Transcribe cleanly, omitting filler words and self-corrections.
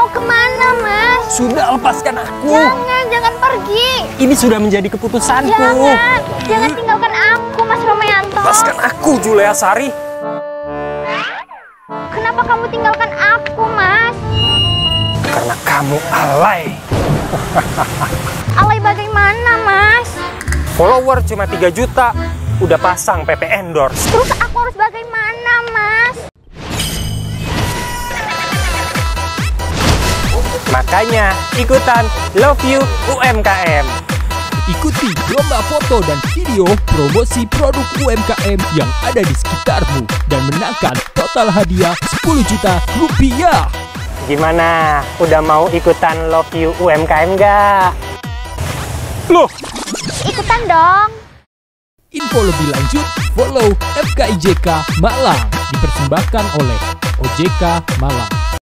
kemana, Mas? Sudah, lepaskan aku. Jangan pergi. Ini sudah menjadi keputusanku. Jangan tinggalkan aku, Mas Romayanto. Lepaskan aku, Julia Sari. Kenapa kamu tinggalkan aku, Mas? Karena kamu alay. Alay bagaimana, Mas? Follower cuma 3 juta, udah pasang PP endorse. Terus aku harus bagaimana, Mas? Makanya ikutan Love You UMKM. Ikuti lomba foto dan video promosi produk UMKM yang ada di sekitarmu dan menangkan total hadiah 10 juta rupiah. Gimana? Udah mau ikutan Love You UMKM nggak? Loh, Ikutan dong. Info lebih lanjut, follow FKIJK Malang. Dipersembahkan oleh OJK Malang.